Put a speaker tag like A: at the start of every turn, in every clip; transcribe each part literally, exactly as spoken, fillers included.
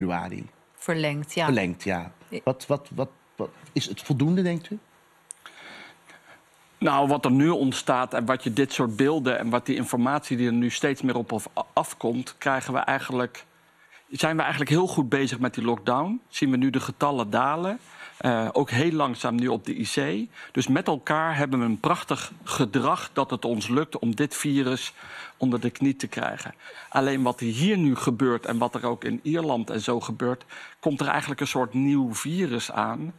A: februari.
B: Verlengd, ja.
A: Verlengd, ja. Wat, wat, wat, wat, is het voldoende, denkt u?
C: Nou, wat er nu ontstaat en wat je dit soort beelden en wat die informatie die er nu steeds meer op of afkomt, krijgen we eigenlijk, zijn we eigenlijk heel goed bezig met die lockdown. Zien we nu de getallen dalen. Uh, ook heel langzaam nu op de I C. Dus met elkaar hebben we een prachtig gedrag dat het ons lukt om dit virus onder de knie te krijgen. Alleen wat hier nu gebeurt en wat er ook in Ierland en zo gebeurt, komt er eigenlijk een soort nieuw virus aan.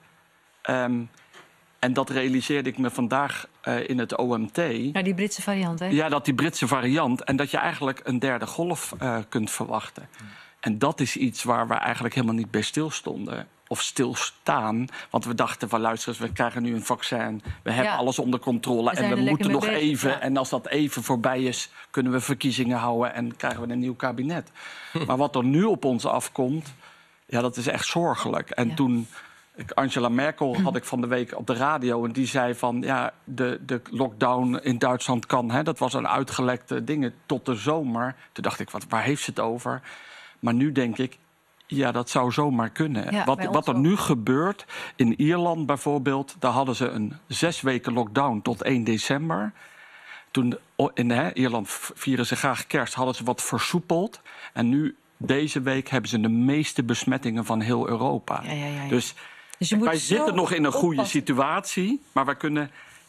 C: Um, En dat realiseerde ik me vandaag uh, in het O M T.
B: Ja, die Britse variant, hè?
C: Ja, dat die Britse variant. En dat je eigenlijk een derde golf uh, kunt verwachten. Mm. En dat is iets waar we eigenlijk helemaal niet bij stilstonden. Of stilstaan. Want we dachten van luister eens, we krijgen nu een vaccin. We hebben ja. alles onder controle. We en we moeten nog bezig, even. Ja. En als dat even voorbij is, kunnen we verkiezingen houden. En krijgen we een nieuw kabinet. Hm. Maar wat er nu op ons afkomt, ja, dat is echt zorgelijk. En ja. toen... Angela Merkel had ik van de week op de radio en die zei van ja, de, de lockdown in Duitsland kan, hè, dat was een uitgelekte ding tot de zomer. Toen dacht ik, wat, waar heeft ze het over? Maar nu denk ik, ja, dat zou zomaar kunnen. Ja, wat, wat er nu gebeurt, in Ierland bijvoorbeeld, daar hadden ze een zes weken lockdown tot één december. Toen in hè, Ierland vieren ze graag kerst, hadden ze wat versoepeld. En nu, deze week, hebben ze de meeste besmettingen van heel Europa.
B: Ja, ja, ja, ja.
C: Dus... Dus wij zitten nog in een goede oppassen. situatie, maar wij kunnen.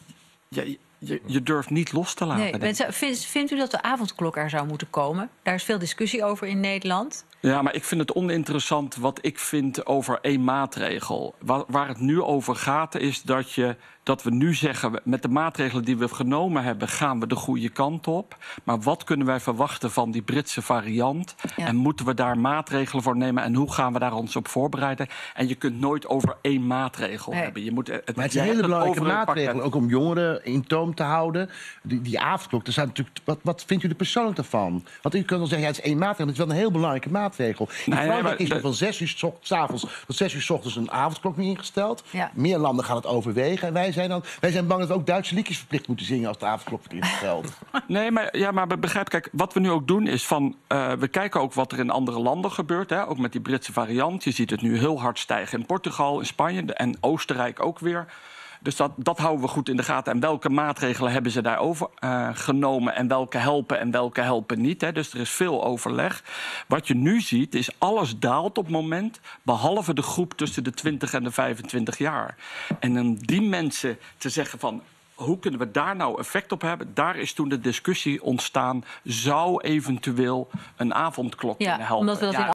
C: Je, je, je durft niet los te laten.
B: Nee, vindt, vindt u dat de avondklok er zou moeten komen? Daar is veel discussie over in Nederland.
C: Ja, maar ik vind het oninteressant wat ik vind over één maatregel. Waar, waar het nu over gaat, is dat, je, dat we nu zeggen, met de maatregelen die we genomen hebben, gaan we de goede kant op. Maar wat kunnen wij verwachten van die Britse variant? Ja. En moeten we daar maatregelen voor nemen? En hoe gaan we daar ons op voorbereiden? En je kunt nooit over één maatregel nee. hebben. Je moet het,
A: maar het is een hele belangrijke maatregel, ook om jongeren in toom te houden. Die, die avondklok, er zijn natuurlijk, wat, wat vindt u er persoonlijk daarvan? Want u kunt wel zeggen, ja, het is één maatregel, het is wel een heel belangrijke maatregel. In nee, Frankrijk nee, is er van zes uur s avonds tot zes uur s ochtends een avondklok niet ingesteld. Ja. Meer landen gaan het overwegen. En wij zijn, dan, wij zijn bang dat we ook Duitse liedjes verplicht moeten zingen als de avondklok wordt ingesteld.
C: Nee, maar, ja, maar begrijp, kijk, wat we nu ook doen is van, uh, we kijken ook wat er in andere landen gebeurt. Hè, ook met die Britse variant. Je ziet het nu heel hard stijgen in Portugal, in Spanje en Oostenrijk ook weer. Dus dat, dat houden we goed in de gaten. En welke maatregelen hebben ze daarover uh, genomen en welke helpen en welke helpen niet. Hè? Dus er is veel overleg. Wat je nu ziet is alles daalt op het moment, behalve de groep tussen de twintig en de vijfentwintig jaar. En om die mensen te zeggen van, hoe kunnen we daar nou effect op hebben? Daar is toen de discussie ontstaan, zou eventueel een avondklok
B: ja,
C: kunnen helpen.
B: Omdat we dat
C: ja,
B: in